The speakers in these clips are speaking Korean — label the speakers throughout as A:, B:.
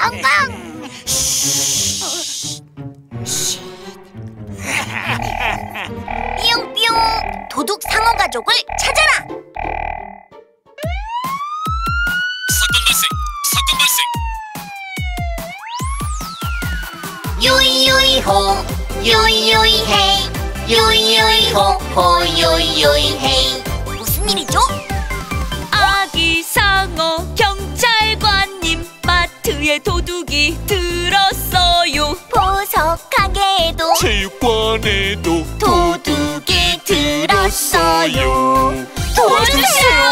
A: 성공! 삐용삐용 도둑 상어 가족을 찾아라!
B: 사건 발생!
A: 요이요이호 요이요이헤이 요이요이호호 요이요이헤이. 무슨 일이죠?
C: 아기 상어 경찰관님, 마트에 도둑이 들었어요.
A: 보석 가게에도
B: 체육관에도
A: 도둑이 들었어요. 도와주세요!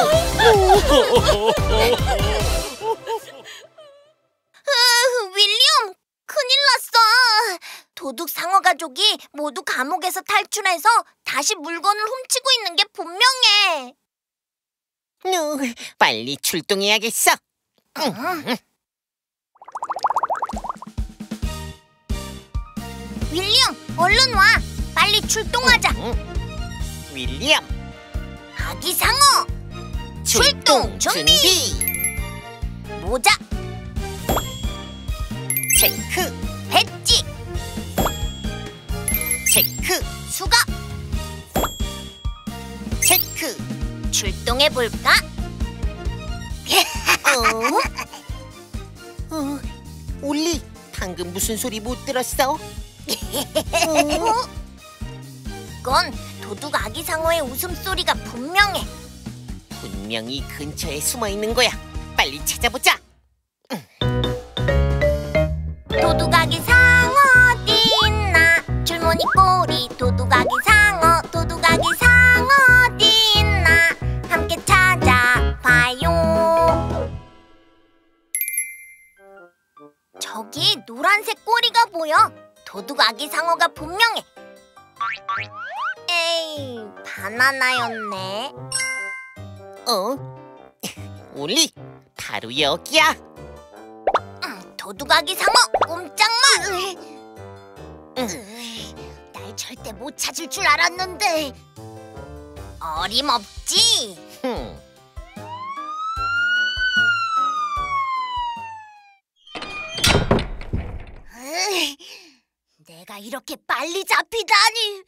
A: 윌리엄, 큰일 났어. 도둑 상어 가족이 모두 감옥에서 탈출해서 다시 물건을 훔치고 있는 게 분명해.
D: 빨리 출동해야겠어.
A: 윌리엄, 얼른 와. 빨리 출동하자.
D: 윌리엄,
A: 아기 상어 출동 준비. 모자,
D: 체크,
A: 배지,
D: 체크,
A: 수갑.
D: 체크.
A: 출동해볼까?
D: 올리, 방금 무슨 소리 못 들었어?
A: 그건 도둑 아기 상어의 웃음소리가 분명해.
D: 분명히 근처에 숨어 있는 거야. 빨리 찾아보자.
A: 도둑 아기 상어 어디 있나? 줄무늬 꼬리 도둑 아기 상어, 도둑 아기 상어 어디 있나? 함께 찾아봐요. 저기 노란색 꼬리가 보여. 도둑 아기 상어가 분명해. 에이, 바나나였네.
D: 올리, 바로 여기야.
A: 도둑 아기 상어 꼼짝마. 날 절대 못 찾을 줄 알았는데. 어림없지. 내가 이렇게 빨리 잡히다니.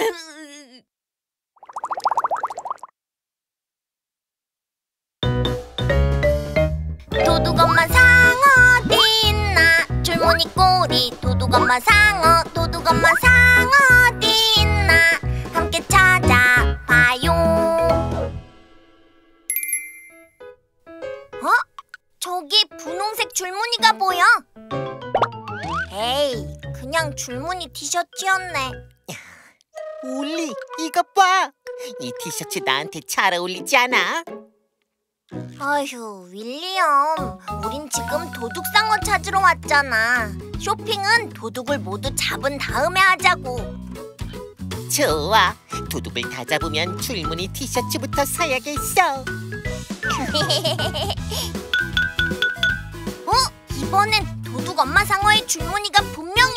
A: 도둑 엄마 상어 어디 있나? 줄무늬 꼬리 도둑 엄마 상어, 도둑 엄마 상어 어디 있나? 함께 찾아봐요. 저기 분홍색 줄무늬가 보여. 에이, 그냥 줄무늬 티셔츠였네.
D: 올리, 이것 봐. 이 티셔츠 나한테 잘 어울리지 않아?
A: 아휴, 윌리엄, 우린 지금 도둑상어 찾으러 왔잖아. 쇼핑은 도둑을 모두 잡은 다음에 하자고.
D: 좋아. 도둑을 다 잡으면 줄무늬 티셔츠부터 사야겠어.
A: 이번엔 도둑 엄마 상어의 줄무늬가 분명해.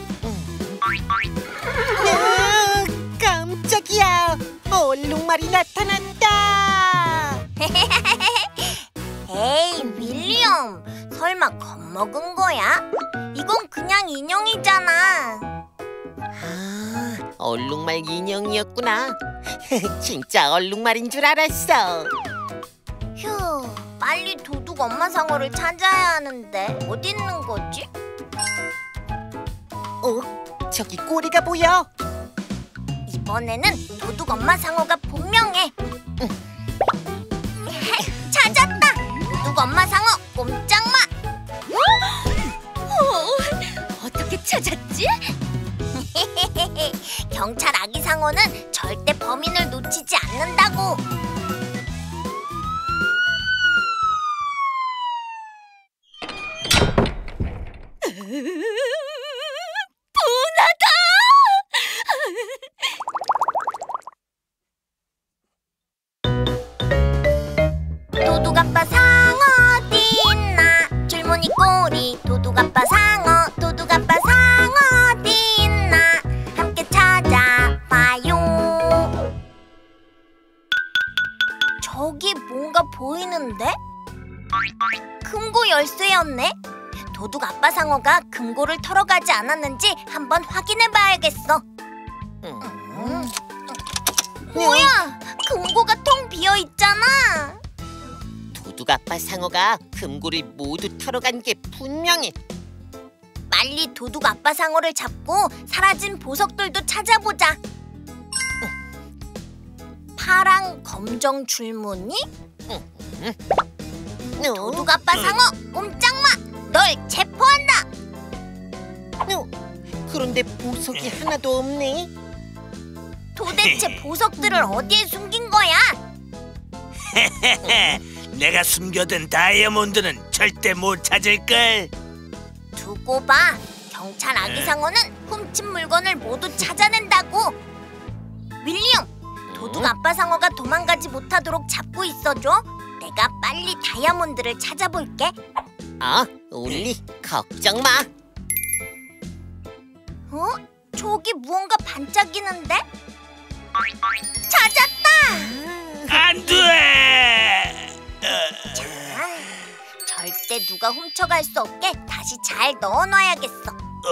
D: 깜짝이야. 얼룩말이 나타났다.
A: 에이, 윌리엄, 설마 겁먹은 거야? 이건 그냥 인형이잖아.
D: 얼룩말 인형이었구나. 진짜 얼룩말인 줄 알았어.
A: 휴, 빨리 도둑 엄마 상어를 찾아야 하는데 어디 있는 거지?
D: 저기 꼬리가 보여.
A: 이번에는 도둑 엄마 상어가 분명해. 찾았다! 도둑 엄마 상어 꼼짝마.
C: 어떻게 찾았지?
A: 경찰 아기 상어는 절대 범인을 놓치지 않는다고.
C: 분하다!
A: 도둑 아빠 상어 어디 있나? 줄무늬 꼬리 도둑 아빠 상어, 도둑 아빠 상어 어디 있나? 함께 찾아봐요. 저기 뭔가 보이는데? 금고 열쇠였네? 도둑 아빠 상어가 금고를 털어가지 않았는지 한번 확인해봐야겠어. 뭐야? 금고가 텅 비어있잖아.
D: 도둑 아빠 상어가 금고를 모두 털어간 게 분명해.
A: 빨리 도둑 아빠 상어를 잡고 사라진 보석들도 찾아보자. 파랑 검정 줄무늬? 도둑 아빠 상어, 꼼짝마! 널 체포한다!
D: 그런데 보석이 하나도 없네.
A: 도대체 보석들을 어디에 숨긴 거야?
B: 내가 숨겨둔 다이아몬드는 절대 못 찾을걸.
A: 두고 봐. 경찰 아기 상어는 훔친 물건을 모두 찾아낸다고. 윌리엄, 도둑 아빠 상어가 도망가지 못하도록 잡고 있어줘. 내가 빨리 다이아몬드를 찾아볼게.
D: 올리, 걱정 마.
A: 저기 무언가 반짝이는데? 찾았다!
B: 안 돼!
A: 절대 누가 훔쳐갈 수 없게 다시 잘 넣어놔야겠어.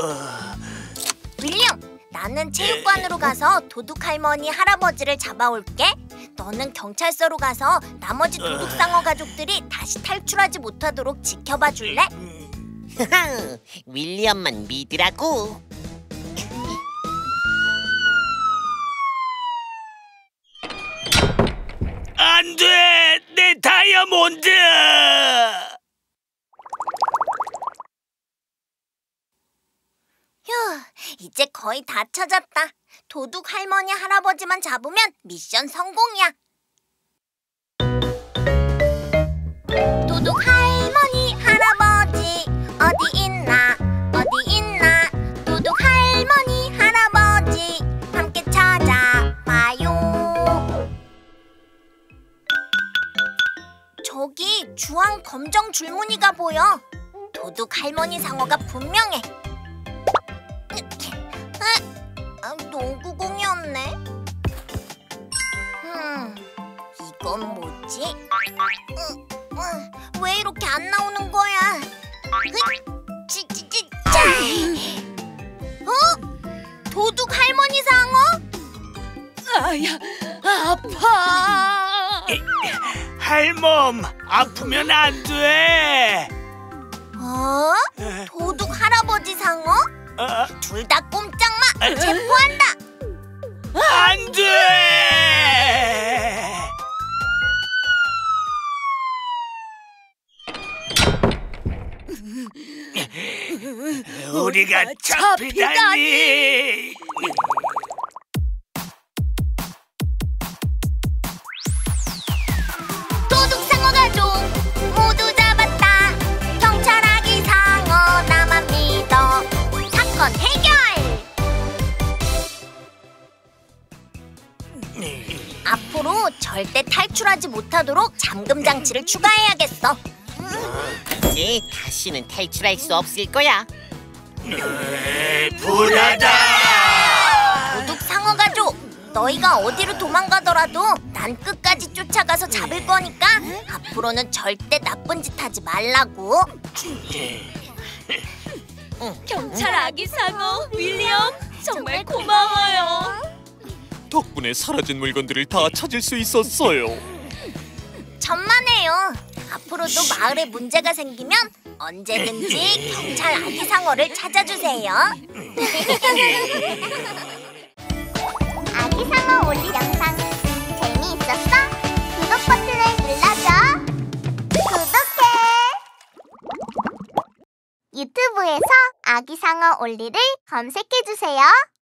A: 윌리엄, 나는 체육관으로 가서 도둑 할머니, 할아버지를 잡아올게. 너는 경찰서로 가서 나머지 도둑 상어 가족들이 다시 탈출하지 못하도록 지켜봐 줄래?
D: 윌리엄만 믿으라고.
B: 안 돼! 내 다이아몬드!
A: 휴, 이제 거의 다 찾았다. 도둑 할머니, 할아버지만 잡으면 미션 성공이야. 도둑 할머니, 할아버지 어디 있나, 어디 있나. 도둑 할머니, 할아버지 함께 찾아봐요. 저기 주황 검정 줄무늬가 보여. 도둑 할머니 상어가 분명해. 농구공이었네. 이건 뭐지? 왜 이렇게 안 나오는 거야? 도둑 할머니 상어?
C: 아야, 아파.
B: 할멈, 아프면 안 돼!
A: 도둑 할아버지 상어? 둘 다 꼼짝마! 체포한다!
B: 안 돼! 우리가 잡히다니!
A: 도둑 상어 가족 모두 잡았다. 경찰 아기 상어 나만 믿어. 사건 해결! 앞으로 절대 탈출하지 못하도록 잠금 장치를 추가해야겠어.
D: 이제 다시는 탈출할 수 없을 거야.
B: 불하다!
A: 도둑 상어 가족, 너희가 어디로 도망가더라도 난 끝까지 쫓아가서 잡을 거니까 앞으로는 절대 나쁜 짓 하지 말라고.
C: 경찰 아기 상어, 윌리엄 정말 고마워요.
B: 덕분에 사라진 물건들을 다 찾을 수 있었어요.
A: 천만에요. 앞으로도 마을에 문제가 생기면 언제든지 경찰 아기 상어를 찾아주세요. 아기 상어 올리 영상 재미있었어? 구독 버튼을 눌러줘. 구독해. 유튜브에서 아기 상어 올리를 검색해주세요.